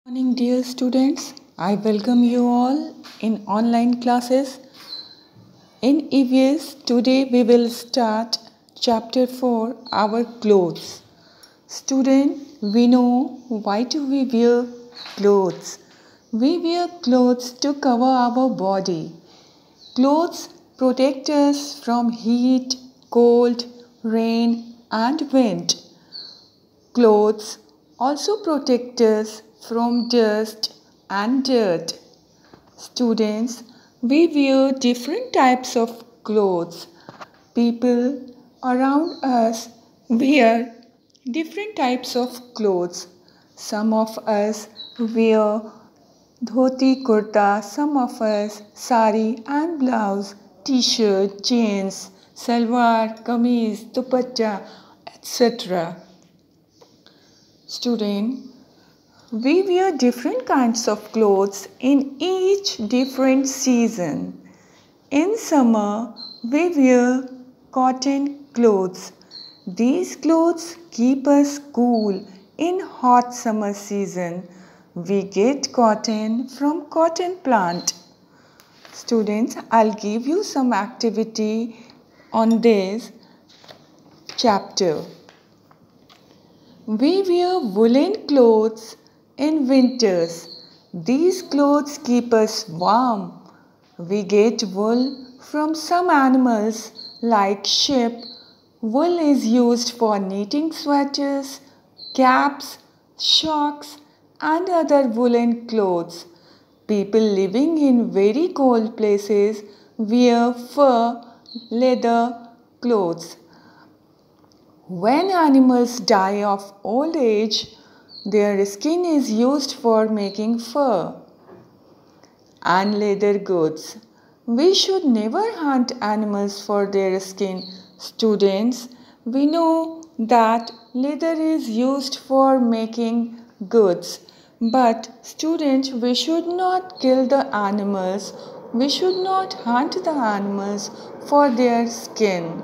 Morning, dear students. I welcome you all in online classes. In EVS, today we will start chapter 4, Our Clothes. Student, we know why do we wear clothes? We wear clothes to cover our body. Clothes protect us from heat, cold, rain, and wind. Clothes also protect us from dust and dirt. Students, we wear different types of clothes. People around us wear different types of clothes. Some of us wear dhoti kurta, some of us sari and blouse, t-shirt, jeans, salwar, kameez, dupatta, etc. Student, we wear different kinds of clothes in each different season. In summer, we wear cotton clothes. These clothes keep us cool in hot summer season. We get cotton from cotton plant. Students, I'll give you some activity on this chapter. We wear woolen clothes in winters. These clothes keep us warm. We get wool from some animals like sheep. Wool is used for knitting sweaters, caps, socks, and other woolen clothes. People living in very cold places wear fur, leather clothes. When animals die of old age, their skin is used for making fur and leather goods. We should never hunt animals for their skin. Students, we know that leather is used for making goods. But students, we should not kill the animals. We should not hunt the animals for their skin.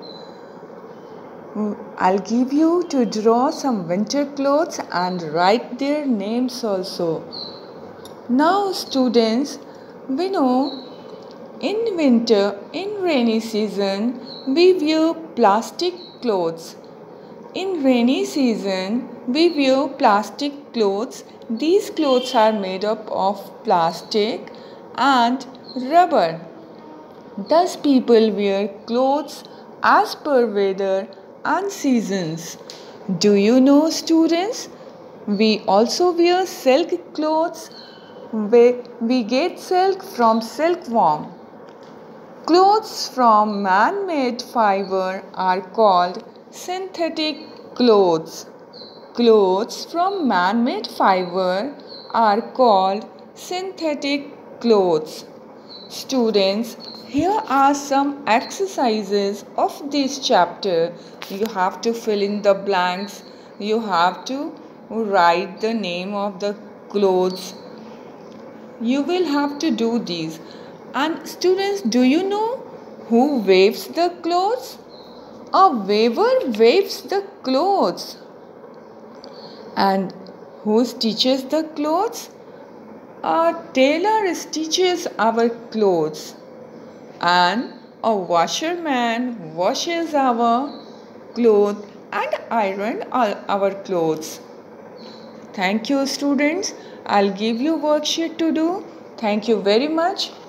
I'll give you to draw some winter clothes and write their names also. Now students, we know in winter, in rainy season, we wear plastic clothes. In rainy season, we wear plastic clothes. These clothes are made up of plastic and rubber. Thus people wear clothes as per weather and seasons. Do you know, students? We also wear silk clothes. We get silk from silkworm. Clothes from man-made fiber are called synthetic clothes. Clothes from man-made fiber are called synthetic clothes. Students, here are some exercises of this chapter. You have to fill in the blanks. You have to write the name of the clothes. You will have to do these. And students, do you know who waves the clothes? A weaver waves the clothes. And who stitches the clothes? A tailor stitches our clothes. And a washerman washes our clothes and irons our clothes. Thank you, students. I'll give you worksheet to do. Thank you very much.